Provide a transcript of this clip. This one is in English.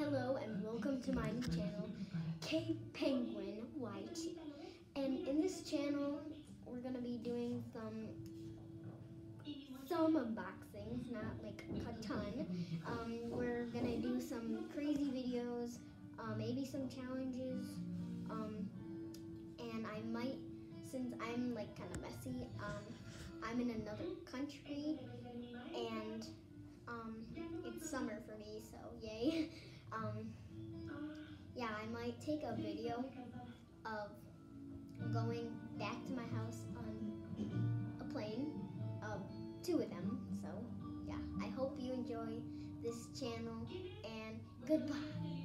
Hello and welcome to my new channel, KPenguinYT. And in this channel, we're gonna be doing some unboxings, not like a ton. We're gonna do some crazy videos, maybe some challenges, and I might, since I'm like kind of messy, I'm in another country, and it's summer for me, so yay. Yeah, I might take a video of going back to my house on a plane, two of them. So yeah, I hope you enjoy this channel, and goodbye.